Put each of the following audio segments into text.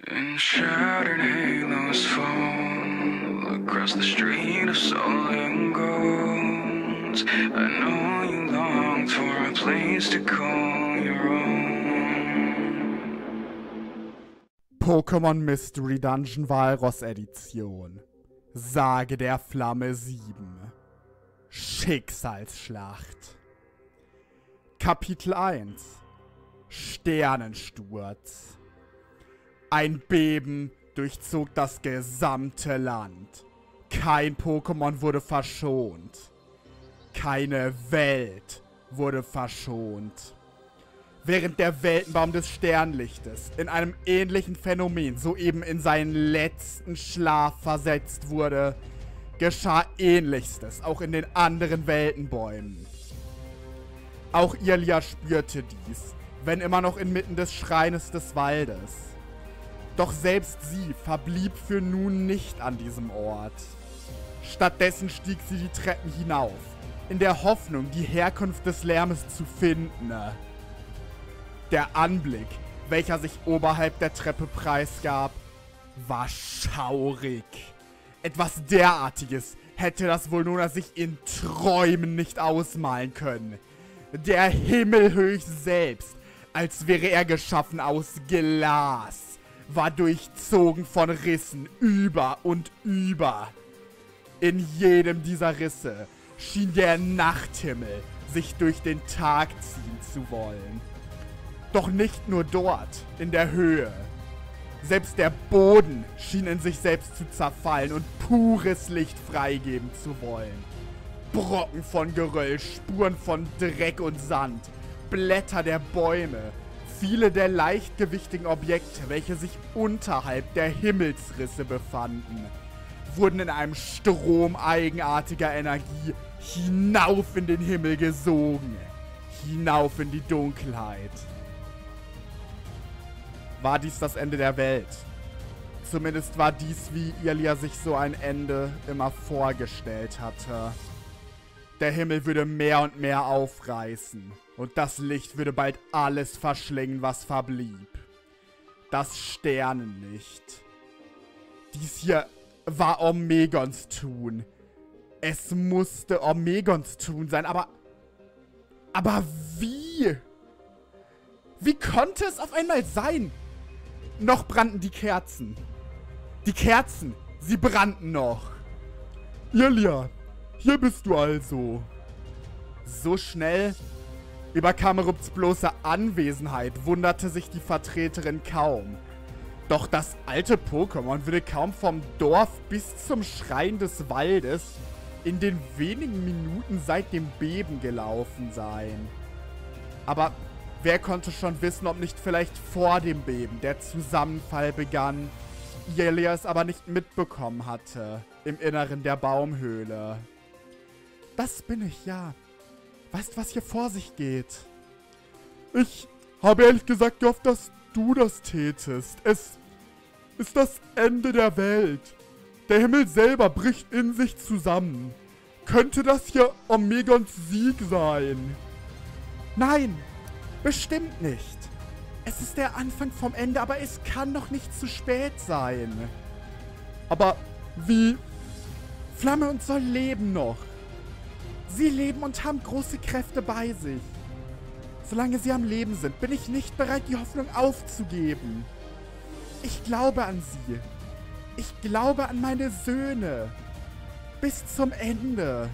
And shattered halos fall across the street of sullen golds. I know you longed for a place to call your own. Pokémon Mystery Dungeon Walross Edition. Sage der Flamme 7. Schicksalsschlacht. Kapitel 1. Sternensturz. Ein Beben durchzog das gesamte Land. Kein Pokémon wurde verschont. Keine Welt wurde verschont. Während der Weltenbaum des Sternlichtes in einem ähnlichen Phänomen soeben in seinen letzten Schlaf versetzt wurde, geschah Ähnlichstes auch in den anderen Weltenbäumen. Auch Ilia spürte dies, wenn immer noch inmitten des Schreines des Waldes. Doch selbst sie verblieb für nun nicht an diesem Ort. Stattdessen stieg sie die Treppen hinauf, in der Hoffnung, die Herkunft des Lärmes zu finden. Der Anblick, welcher sich oberhalb der Treppe preisgab, war schaurig. Etwas derartiges hätte das Volnona sich in Träumen nicht ausmalen können. Der Himmel höchst selbst, als wäre er geschaffen aus Glas, war durchzogen von Rissen über und über. In jedem dieser Risse schien der Nachthimmel sich durch den Tag ziehen zu wollen. Doch nicht nur dort, in der Höhe. Selbst der Boden schien in sich selbst zu zerfallen und pures Licht freigeben zu wollen. Brocken von Geröll, Spuren von Dreck und Sand, Blätter der Bäume, viele der leichtgewichtigen Objekte, welche sich unterhalb der Himmelsrisse befanden, wurden in einem Strom eigenartiger Energie hinauf in den Himmel gesogen, hinauf in die Dunkelheit. War dies das Ende der Welt? Zumindest war dies, wie Ilia sich so ein Ende immer vorgestellt hatte. Der Himmel würde mehr und mehr aufreißen und das Licht würde bald alles verschlingen, was verblieb. Das Sternenlicht. Dies hier war Omegons Tun. Es musste Omegons Tun sein, aber wie? Wie konnte es auf einmal sein? Noch brannten die Kerzen. Die Kerzen, sie brannten noch. Ilia, hier bist du also. So schnell? Über Kamerupts bloße Anwesenheit wunderte sich die Vertreterin kaum. Doch das alte Pokémon würde kaum vom Dorf bis zum Schrein des Waldes in den wenigen Minuten seit dem Beben gelaufen sein. Aber wer konnte schon wissen, ob nicht vielleicht vor dem Beben der Zusammenfall begann, Ilia es aber nicht mitbekommen hatte, im Inneren der Baumhöhle. Das bin ich, ja. Weißt, was hier vor sich geht? Ich habe ehrlich gesagt gehofft, dass du das tätest. Es ist das Ende der Welt. Der Himmel selber bricht in sich zusammen. Könnte das hier Omegons Sieg sein? Nein, bestimmt nicht. Es ist der Anfang vom Ende, aber es kann noch nicht zu spät sein. Aber wie? Flamme und Sol leben noch. Sie leben und haben große Kräfte bei sich. Solange sie am Leben sind, bin ich nicht bereit, die Hoffnung aufzugeben. Ich glaube an sie. Ich glaube an meine Söhne. Bis zum Ende.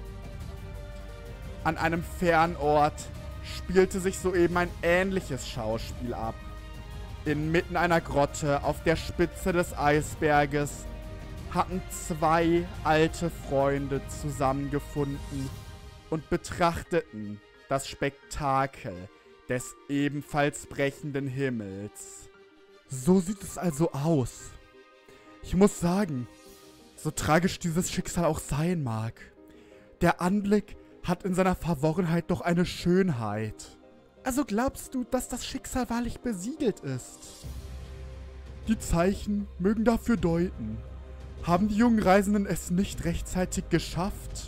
An einem fernen Ort spielte sich soeben ein ähnliches Schauspiel ab. Inmitten einer Grotte auf der Spitze des Eisberges hatten zwei alte Freunde zusammengefunden und betrachteten das Spektakel des ebenfalls brechenden Himmels. So sieht es also aus. Ich muss sagen, so tragisch dieses Schicksal auch sein mag, der Anblick hat in seiner Verworrenheit doch eine Schönheit. Also glaubst du, dass das Schicksal wahrlich besiegelt ist? Die Zeichen mögen dafür deuten. Haben die jungen Reisenden es nicht rechtzeitig geschafft?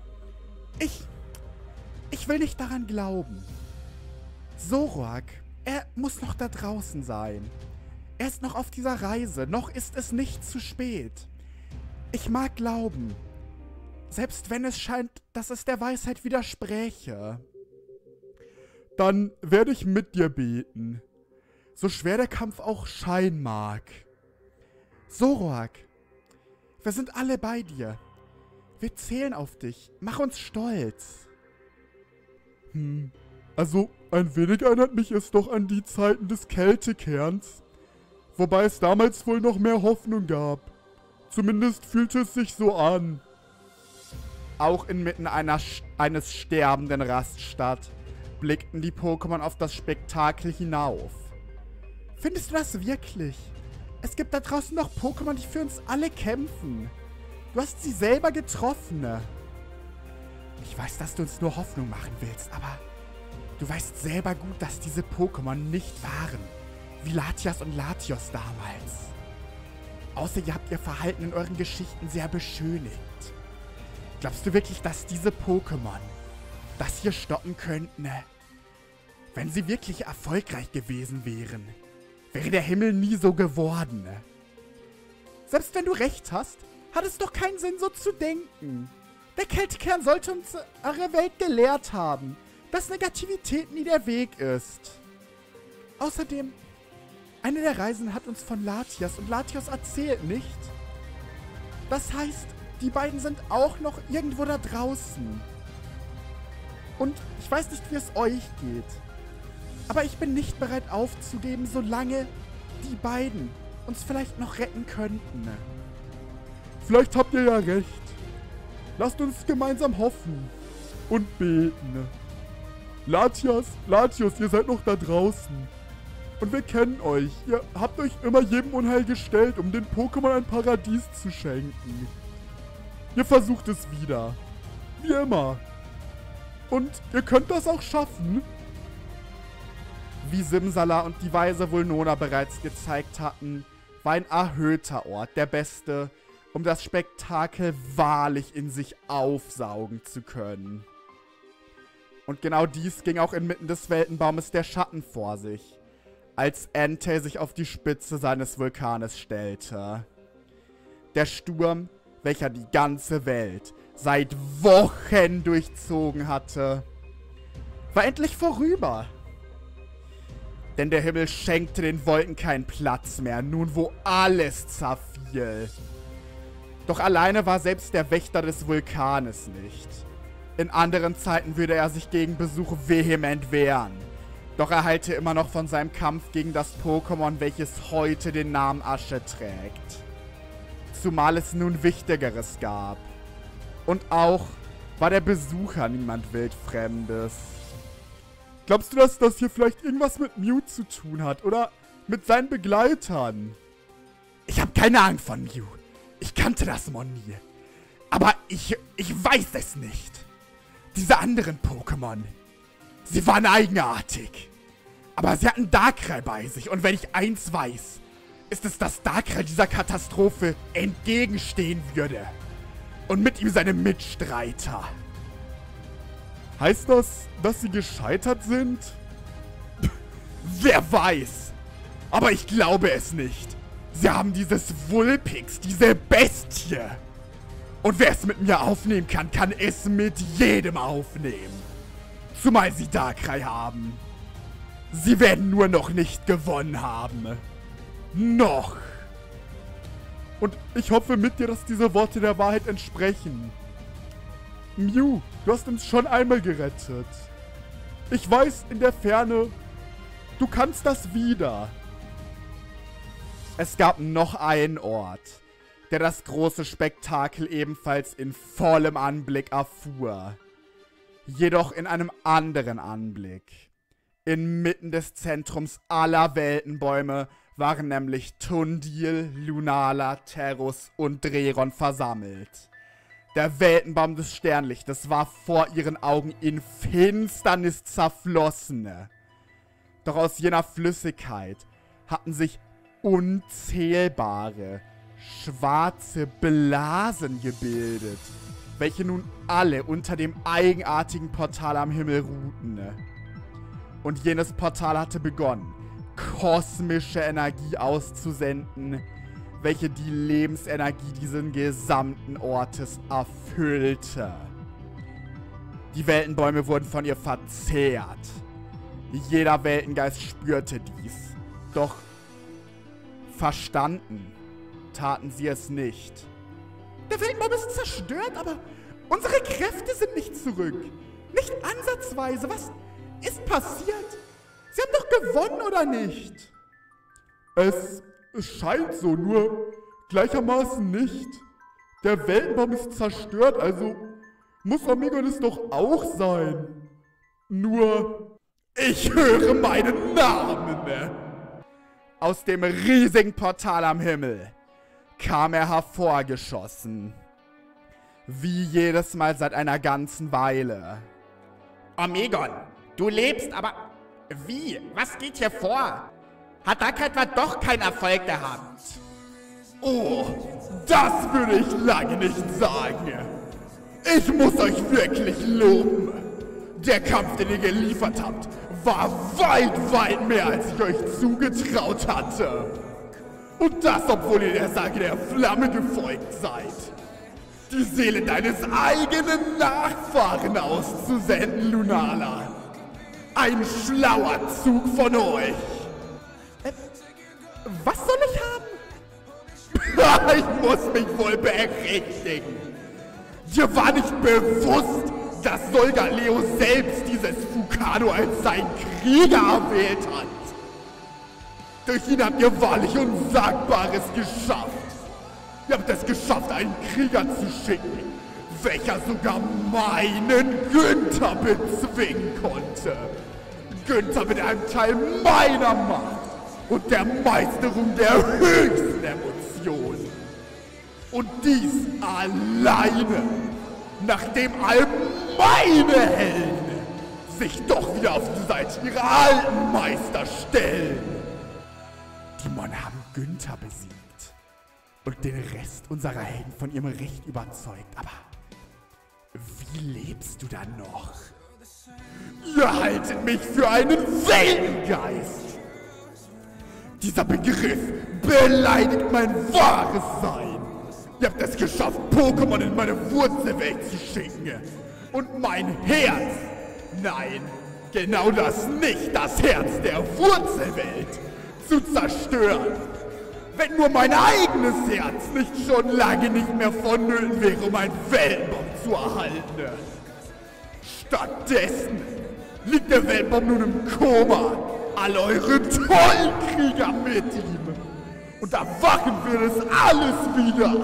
Ich will nicht daran glauben. Zoroark, er muss noch da draußen sein. Er ist noch auf dieser Reise. Noch ist es nicht zu spät. Ich mag glauben, selbst wenn es scheint, dass es der Weisheit widerspräche. Dann werde ich mit dir beten, so schwer der Kampf auch scheinen mag. Zoroark, wir sind alle bei dir. Wir zählen auf dich. Mach uns stolz. Also, ein wenig erinnert mich es doch an die Zeiten des Kältekerns. Wobei es damals wohl noch mehr Hoffnung gab. Zumindest fühlte es sich so an. Auch inmitten eines sterbenden Raststadt blickten die Pokémon auf das Spektakel hinauf. Findest du das wirklich? Es gibt da draußen noch Pokémon, die für uns alle kämpfen. Du hast sie selber getroffen. Ich weiß, dass du uns nur Hoffnung machen willst, aber du weißt selber gut, dass diese Pokémon nicht waren, wie Latias und Latios damals. Außer ihr habt ihr Verhalten in euren Geschichten sehr beschönigt. Glaubst du wirklich, dass diese Pokémon das hier stoppen könnten? Wenn sie wirklich erfolgreich gewesen wären, wäre der Himmel nie so geworden. Selbst wenn du recht hast, hat es doch keinen Sinn, so zu denken. Der Kältekern sollte unsere Welt gelehrt haben, dass Negativität nie der Weg ist. Außerdem, eine der Reisen hat uns von Latias und Latios erzählt, nicht? Das heißt, die beiden sind auch noch irgendwo da draußen. Und ich weiß nicht, wie es euch geht. Aber ich bin nicht bereit aufzugeben, solange die beiden uns vielleicht noch retten könnten. Vielleicht habt ihr ja recht. Lasst uns gemeinsam hoffen und beten. Latios, ihr seid noch da draußen. Und wir kennen euch. Ihr habt euch immer jedem Unheil gestellt, um den Pokémon ein Paradies zu schenken. Ihr versucht es wieder. Wie immer. Und ihr könnt das auch schaffen. Wie Simsala und die weise Vulnona bereits gezeigt hatten, war ein erhöhter Ort der beste, um das Spektakel wahrlich in sich aufsaugen zu können. Und genau dies ging auch inmitten des Weltenbaumes der Schatten vor sich, als Entei sich auf die Spitze seines Vulkanes stellte. Der Sturm, welcher die ganze Welt seit Wochen durchzogen hatte, war endlich vorüber. Denn der Himmel schenkte den Wolken keinen Platz mehr, nun wo alles zerfiel. Doch alleine war selbst der Wächter des Vulkanes nicht. In anderen Zeiten würde er sich gegen Besuch vehement wehren. Doch er halte immer noch von seinem Kampf gegen das Pokémon, welches heute den Namen Asche trägt. Zumal es nun Wichtigeres gab. Und auch war der Besucher niemand Wildfremdes. Glaubst du, dass das hier vielleicht irgendwas mit Mew zu tun hat? Oder mit seinen Begleitern? Ich habe keine Ahnung von Mew. Ich kannte das Mon nie. Aber ich weiß es nicht. Diese anderen Pokémon, sie waren eigenartig. Aber sie hatten Darkrai bei sich. Und wenn ich eins weiß, ist es, dass Darkrai dieser Katastrophe entgegenstehen würde. Und mit ihm seine Mitstreiter. Heißt das, dass sie gescheitert sind? Wer weiß. Aber ich glaube es nicht. Sie haben dieses Vulpix, diese Bestie. Und wer es mit mir aufnehmen kann, kann es mit jedem aufnehmen. Zumal sie Darkrai haben. Sie werden nur noch nicht gewonnen haben. Noch. Und ich hoffe mit dir, dass diese Worte der Wahrheit entsprechen. Mew, du hast uns schon einmal gerettet. Ich weiß, in der Ferne, du kannst das wieder. Es gab noch einen Ort, der das große Spektakel ebenfalls in vollem Anblick erfuhr. Jedoch in einem anderen Anblick. Inmitten des Zentrums aller Weltenbäume waren nämlich Tundil, Lunala, Terrus und Dreron versammelt. Der Weltenbaum des Sternlichtes war vor ihren Augen in Finsternis zerflossen. Doch aus jener Flüssigkeit hatten sich unzählbare, schwarze Blasen gebildet, welche nun alle unter dem eigenartigen Portal am Himmel ruhten. Und jenes Portal hatte begonnen, kosmische Energie auszusenden, welche die Lebensenergie dieses gesamten Ortes erfüllte. Die Weltenbäume wurden von ihr verzehrt. Jeder Weltengeist spürte dies. Doch verstanden taten sie es nicht. Der Weltenbaum ist zerstört, aber unsere Kräfte sind nicht zurück. Nicht ansatzweise. Was ist passiert? Sie haben doch gewonnen, oder nicht? Es scheint so, nur gleichermaßen nicht. Der Weltenbaum ist zerstört, also muss Omegon es doch auch sein. Nur, ich höre meinen Namen. Aus dem riesigen Portal am Himmel kam er hervorgeschossen. Wie jedes Mal seit einer ganzen Weile. Omegon, du lebst, aber wie? Was geht hier vor? Hat Darkrai doch keinen Erfolg gehabt? Oh, das würde ich lange nicht sagen. Ich muss euch wirklich loben. Der Kampf, den ihr geliefert habt, war weit mehr, als ich euch zugetraut hatte. Und das, obwohl ihr der Sage der Flamme gefolgt seid. Die Seele deines eigenen Nachfahren auszusenden, Lunala. Ein schlauer Zug von euch. Was soll ich haben? Ich muss mich wohl berechtigen. Dir war nicht bewusst, dass Solgaleo selbst dieses Fukano als sein Krieger erwählt hat. Durch ihn habt ihr wahrlich Unsagbares geschafft. Ihr habt es geschafft, einen Krieger zu schicken, welcher sogar meinen Günther bezwingen konnte. Günther mit einem Teil meiner Macht und der Meisterung der höchsten Emotionen. Und dies alleine, nachdem all meine Helden sich doch wieder auf die Seite ihrer alten Meister stellen. Die Mon haben Günther besiegt und den Rest unserer Helden von ihrem Recht überzeugt. Aber wie lebst du dann noch? Ihr haltet mich für einen Weltengeist. Dieser Begriff beleidigt mein wahres Sein. Ihr habt es geschafft, Pokémon in meine Wurzelwelt zu schicken. Und mein Herz, nein, genau das nicht, das Herz der Wurzelwelt, zu zerstören. Wenn nur mein eigenes Herz nicht schon lange nicht mehr vonnöten wäre, um einen Weltenbaum zu erhalten. Stattdessen liegt der Weltenbaum nun im Koma. All eure tollen Krieger mit ihm. Und erwachen wird es alles wieder.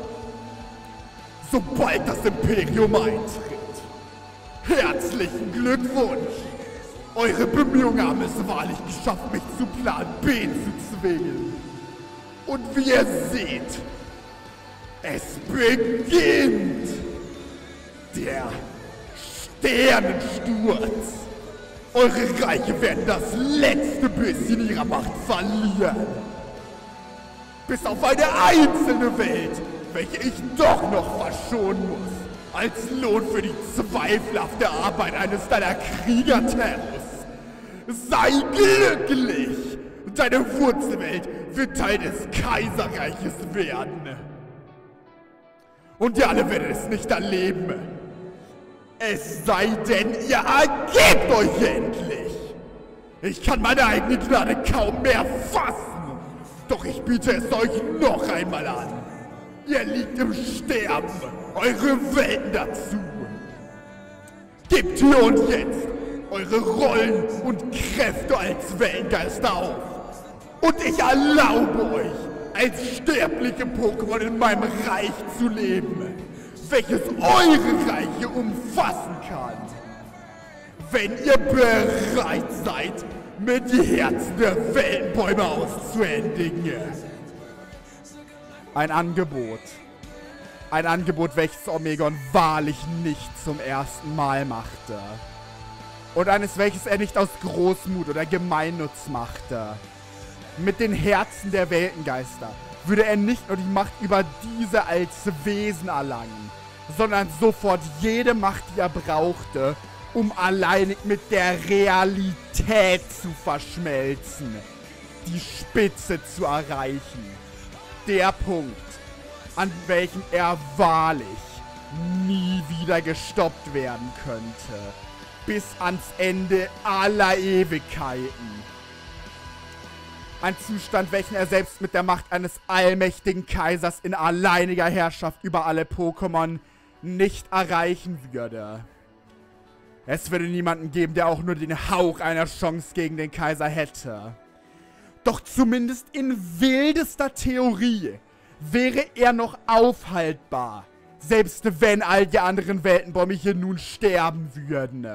Sobald das Imperium eintritt. Herzlichen Glückwunsch. Eure Bemühungen haben es wahrlich geschafft, mich zu Plan B zu zwingen. Und wie ihr seht, es beginnt. Der Sternensturz. Eure Reiche werden das letzte bisschen ihrer Macht verlieren. Bis auf eine einzelne Welt, welche ich doch noch verschonen muss. Als Lohn für die zweifelhafte Arbeit eines deiner Kriegerterrors. Sei glücklich! Deine Wurzelwelt wird Teil des Kaiserreiches werden. Und ihr alle werdet es nicht erleben. Es sei denn, ihr ergebt euch endlich! Ich kann meine eigene Gnade kaum mehr fassen! Doch ich biete es euch noch einmal an! Ihr liegt im Sterben! Eure Welten dazu! Gebt hier und jetzt eure Rollen und Kräfte als Wellengeister auf! Und ich erlaube euch, als sterbliche Pokémon in meinem Reich zu leben, welches eure Reiche umfassen kann. Wenn ihr bereit seid, mir die Herzen der Weltenbäume auszuhändigen. Ein Angebot. Ein Angebot, welches Omegon wahrlich nicht zum ersten Mal machte. Und eines, welches er nicht aus Großmut oder Gemeinnutz machte. Mit den Herzen der Weltengeister würde er nicht nur die Macht über diese als Wesen erlangen, sondern sofort jede Macht, die er brauchte, um alleinig mit der Realität zu verschmelzen. die Spitze zu erreichen. Der Punkt, an welchem er wahrlich nie wieder gestoppt werden könnte. Bis ans Ende aller Ewigkeiten. Ein Zustand, welchen er selbst mit der Macht eines allmächtigen Kaisers in alleiniger Herrschaft über alle Pokémon nicht erreichen würde. Es würde niemanden geben, der auch nur den Hauch einer Chance gegen den Kaiser hätte. Doch zumindest in wildester Theorie wäre er noch aufhaltbar, selbst wenn all die anderen Weltenbäume hier nun sterben würden.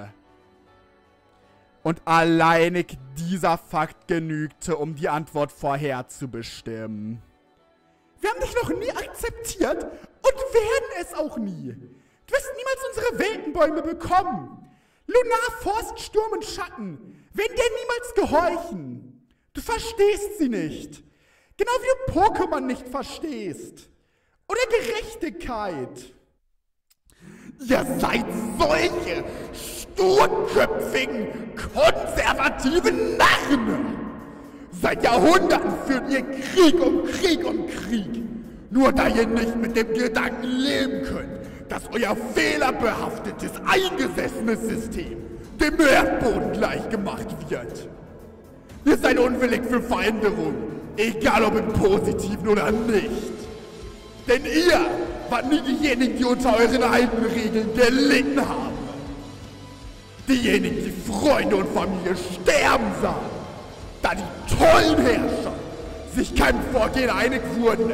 Und alleinig dieser Fakt genügte, um die Antwort vorherzubestimmen. Wir haben dich noch nie akzeptiert und werden es auch nie. Du wirst niemals unsere Weltenbäume bekommen. Lunar, Forst, Sturm und Schatten werden dir niemals gehorchen. Du verstehst sie nicht. Genau wie du Pokémon nicht verstehst. Oder Gerechtigkeit. Ihr seid solche sturköpfigen, konservativen Narren. Seit Jahrhunderten führt ihr Krieg um Krieg um Krieg. Nur da ihr nicht mit dem Gedanken leben könnt, dass euer fehlerbehaftetes, eingesessenes System dem Erdboden gleichgemacht wird. Ihr seid unwillig für Veränderung, egal ob im Positiven oder nicht. Denn ihr wart nie diejenigen, die unter euren alten Regeln gelitten haben. Diejenigen, die Freunde und Familie sterben sahen, da die tollen Herrscher sich keinem Vorgehen einig wurden.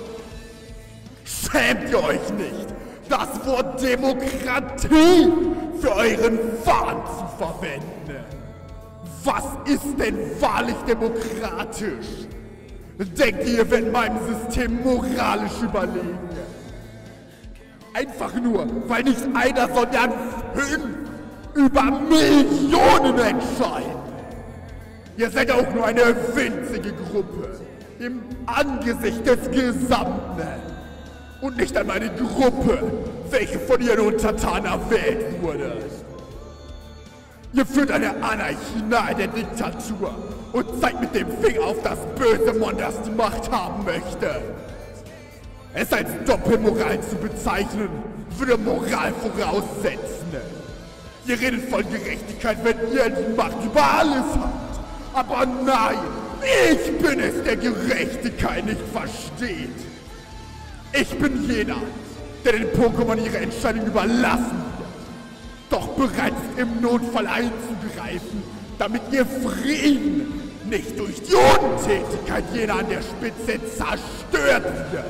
Schämt ihr euch nicht, das Wort Demokratie für euren Wahn zu verwenden? Was ist denn wahrlich demokratisch? Denkt ihr, ihr werdet meinem System moralisch überlegen? Einfach nur, weil nicht einer, sondern 5 über Millionen entscheiden. Ihr seid auch nur eine winzige Gruppe im Angesicht des Gesamten. Und nicht einmal eine Gruppe, welche von ihren Untertanen erwählt wurde. Ihr führt eine Anarchie nahe der Diktatur und zeigt mit dem Finger auf das böse Mon, das die Macht haben möchte. Es als Doppelmoral zu bezeichnen, würde Moral voraussetzen. Ihr redet von Gerechtigkeit, wenn ihr die Macht über alles habt. Aber nein, ich bin es, der Gerechtigkeit nicht versteht. Ich bin jener, der den Pokémon ihre Entscheidung überlassen wird, doch bereit ist, im Notfall einzugreifen, damit ihr Frieden nicht durch die Untätigkeit jener an der Spitze zerstört wird.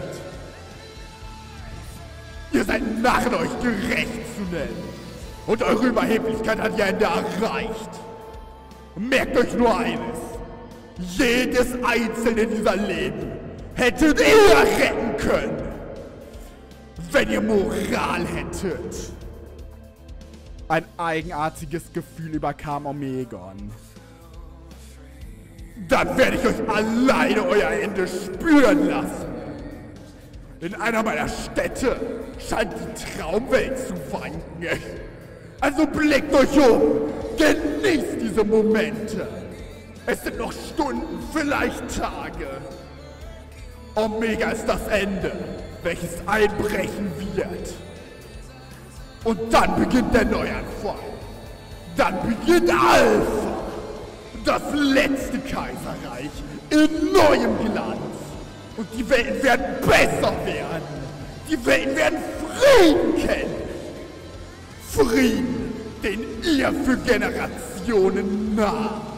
Ihr seid Narren, euch gerecht zu nennen, und eure Überheblichkeit hat ihr Ende erreicht. Merkt euch nur eines: jedes einzelne dieser Leben hättet ihr retten können, wenn ihr Moral hättet. Ein eigenartiges Gefühl überkam Omegon. Dann werde ich euch alleine euer Ende spüren lassen. In einer meiner Städte scheint die Traumwelt zu wanken. Also blickt euch um, genießt diese Momente. Es sind noch Stunden, vielleicht Tage. Omega ist das Ende, welches einbrechen wird. Und dann beginnt der Neuanfang. Dann beginnt Alpha, das letzte Kaiserreich in neuem Glanz. Und die Welten werden besser werden. Die Welten werden Frieden kennen. Frieden, den ihr für Generationen naht.